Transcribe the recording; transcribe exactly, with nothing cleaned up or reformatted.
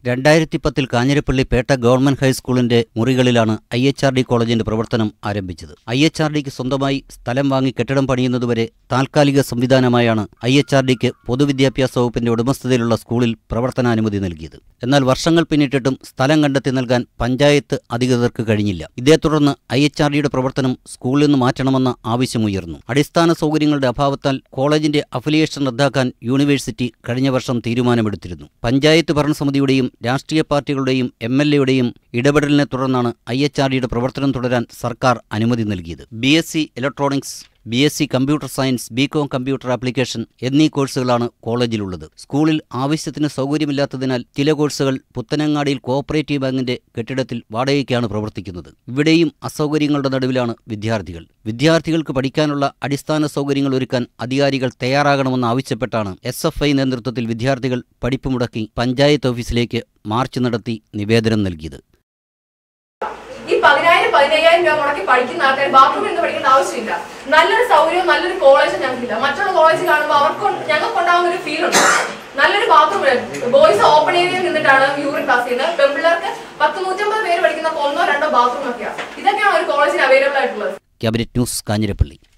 രണ്ടായിരത്തി പത്തിൽ കാഞ്ഞിരപ്പള്ളി പേട്ട ഗവൺമെന്റ് ഹൈസ്കൂളിന്റെ മുറികളിലാണ് ഐ എച്ച് ആർ ഡി കോളേജിന്റെ പ്രവർത്തനം ആരംഭിച്ചത്. ഐ എച്ച് ആർ ഡിക്ക് സ്വന്തമായി സ്ഥലം വാങ്ങി കെട്ടിടം പണിയുന്നതുവരെ താൽക്കാലിക സംവിധാനമായാണ് ഐ എച്ച് ആർ ഡിക്ക് പൊതുവിദ്യാഭ്യാസ വകുപ്പിന്റെ ഉടമസ്ഥതയിലുള്ള സ്കൂളിൽ പ്രവർത്തനാനുമതി നൽകിയത്. എന്നാൽ വർഷങ്ങൾ പിന്നിട്ടിട്ടും സ്ഥലം കണ്ടെത്തി നൽകാൻ പഞ്ചായത്ത് അധികൃതർക്ക് കഴിഞ്ഞില്ല. ഇതേ തുടർന്ന് ഐ എച്ച് ആർ ഡിയുടെ പ്രവർത്തനം സ്കൂളിൽ നിന്ന് മാറ്റണമെന്ന ആവശ്യമുയർന്നു. അടിസ്ഥാന സൗകര്യങ്ങളുടെ അഭാവത്താൽ കോളേജിന്റെ അഫിലിയേഷൻ റദ്ദാക്കാൻ യൂണിവേഴ്സിറ്റി കഴിഞ്ഞ വർഷം തീരുമാനമെടുത്തിരുന്നു. പഞ്ചായത്ത് ഭരണസമിതിയുടെയും രാഷ്ട്രീയ പാർട്ടികളുടെയും എം എൽ എയുടെയും ഇടപെടലിനെ തുടർന്നാണ് ഐ എച്ച് ആർ ഡിയുടെ പ്രവർത്തനം തുടരാൻ സർക്കാർ അനുമതി നൽകിയത്. B S C electronics, B S C computer science, B com computer application എന്നീ കോഴ്സുകളാണ് കോളേജിലുള്ളത്. സ്കൂളിൽ ആവശ്യത്തിന് സൗകര്യമില്ലാത്തതിനാൽ ചില കോഴ്സുകൾ പുത്തനങ്ങാടിയിൽ കോഓപ്പറേറ്റീവ് ബാങ്കിന്റെ കെട്ടിടത്തിൽ വാടകയ്ക്കാണ് പ്രവർത്തിക്കുന്നത്. ഇവിടെയും അസൗകര്യങ്ങളുടെ നടുവിലാണ് വിദ്യാർത്ഥികൾ. വിദ്യാർത്ഥികൾക്ക് പഠിക്കാനുള്ള അടിസ്ഥാന സൗകര്യങ്ങൾ ഒരുക്കാൻ അധികാരികൾ തയ്യാറാകണമെന്ന് ആവശ്യപ്പെട്ടാണ് എസ് എഫ് ഐ നേതൃത്വത്തിൽ വിദ്യാർത്ഥികൾ പഠിപ്പ് മുടക്കി പഞ്ചായത്ത് ഓഫീസിലേക്ക് മാർച്ച് നടത്തി നിവേദനം നൽകിയത്. ഈ പതിനായിരം പതിനയ്യായിരം രൂപ മുടക്കി പഠിക്കുന്ന ആൾക്കാർ ബാത്റൂമിൽ നിന്ന് പഠിക്കേണ്ട ആവശ്യമില്ല. നല്ലൊരു സൗകര്യവും നല്ലൊരു കോളേജും ഞങ്ങൾക്കില്ല. മറ്റുള്ള കോളേജ് കാണുമ്പോൾ അവർക്ക് ഞങ്ങൾക്കുണ്ടാകുന്ന ഒരു ഫീൽ ഉണ്ട്. നല്ലൊരു ബാത്റൂം, ബോയ്സ് ഓപ്പൺ ഏരിയയിൽ നിന്നിട്ടാണ് യൂറിൻ പാസ് ചെയ്യുന്നത്. പെൺപിള്ളേർക്ക് പത്ത് നൂറ്റമ്പത് പേര് പഠിക്കുന്ന ഒന്നോ രണ്ടോ ബാത്റൂം ഒക്കെയാണ്. ഇതൊക്കെയാണ് ഒരു കോളേജിന് അവൈലബിൾ ആയിട്ടുള്ളത്. Cabinet news, Kanjirappally.